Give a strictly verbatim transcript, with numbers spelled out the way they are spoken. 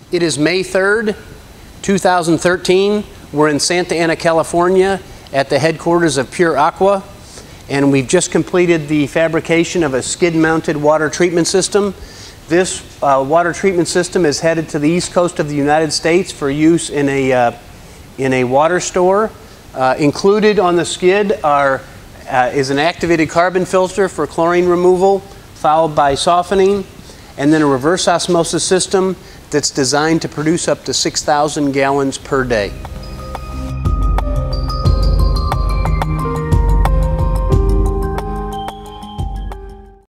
It is May third, two thousand thirteen. We're in Santa Ana, California at the headquarters of Pure Aqua, and we've just completed the fabrication of a skid-mounted water treatment system. This uh, water treatment system is headed to the east coast of the United States for use in a, uh, in a water store. Uh, included on the skid are, uh, is an activated carbon filter for chlorine removal, followed by softening, and then a reverse osmosis system that's designed to produce up to six thousand gallons per day.